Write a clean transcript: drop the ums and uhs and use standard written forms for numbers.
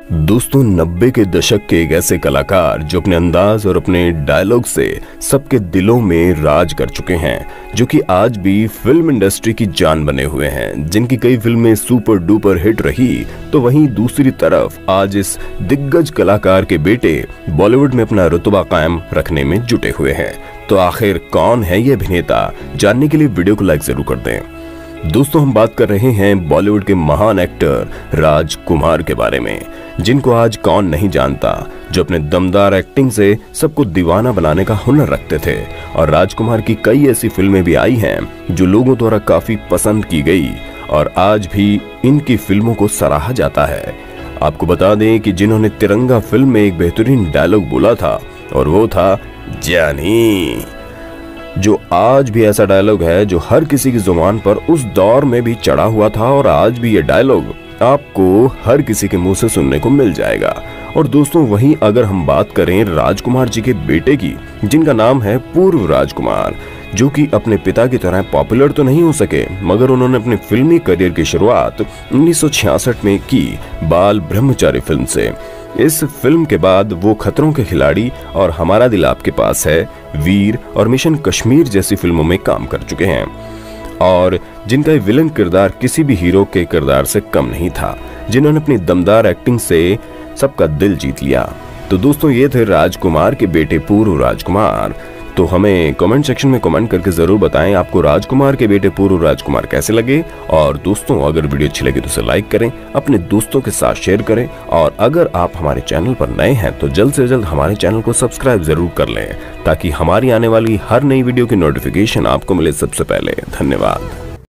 दोस्तों 90 के दशक के एक ऐसे कलाकार जो अपने अंदाज और अपने डायलॉग से सबके दिलों में राज कर चुके हैं, जो कि आज भी फिल्म इंडस्ट्री की जान बने हुए हैं, जिनकी कई फिल्में सुपर डुपर हिट रही। तो वहीं दूसरी तरफ आज इस दिग्गज कलाकार के बेटे बॉलीवुड में अपना रुतबा कायम रखने में जुटे हुए हैं। तो आखिर कौन है ये अभिनेता, जानने के लिए वीडियो को लाइक जरूर कर दें। दोस्तों हम बात कर रहे हैं बॉलीवुड के महान एक्टर राजकुमार के बारे में, जिनको आज कौन नहीं जानता, जो अपने दमदार एक्टिंग से सबको दीवाना बनाने का हुनर रखते थे। और राजकुमार की कई ऐसी फिल्में भी आई हैं जो लोगों द्वारा काफी पसंद की गई और आज भी इनकी फिल्मों को सराहा जाता है। आपको बता दें कि जिन्होंने तिरंगा फिल्म में एक बेहतरीन डायलॉग बोला था और वो था जानी, जो आज भी ऐसा डायलॉग है जो हर किसी की जुबान पर उस दौर में भी चढ़ा हुआ था और आज भी ये डायलॉग आपको हर किसी के मुंह से सुनने को मिल जाएगा। और दोस्तों वहीं अगर हम बात करें राजकुमार जी के बेटे की, जिनका नाम है पूर्व राजकुमार, जो कि अपने पिता की तरह पॉपुलर तो नहीं हो सके, मगर उन्होंने अपने फिल्मी करियर की शुरुआत 1966 में की बाल ब्रह्मचारी फिल्म से। इस फिल्म के बाद वो खतरों के खिलाड़ी और हमारा दिल आपके पास है, वीर और मिशन कश्मीर जैसी फिल्मों में काम कर चुके हैं, और जिनका विलन किरदार किसी भी हीरो के किरदार से कम नहीं था, जिन्होंने अपनी दमदार एक्टिंग से सबका दिल जीत लिया। तो दोस्तों ये थे राजकुमार के बेटे पूर्व राजकुमार। तो हमें कमेंट सेक्शन में कमेंट करके जरूर बताएं आपको राजकुमार के बेटे पूर्व राजकुमार कैसे लगे। और दोस्तों अगर वीडियो अच्छी लगी तो उसे लाइक करें, अपने दोस्तों के साथ शेयर करें, और अगर आप हमारे चैनल पर नए हैं तो जल्द से जल्द हमारे चैनल को सब्सक्राइब जरूर कर लें, ताकि हमारी आने वाली हर नई वीडियो की नोटिफिकेशन आपको मिले सबसे पहले। धन्यवाद।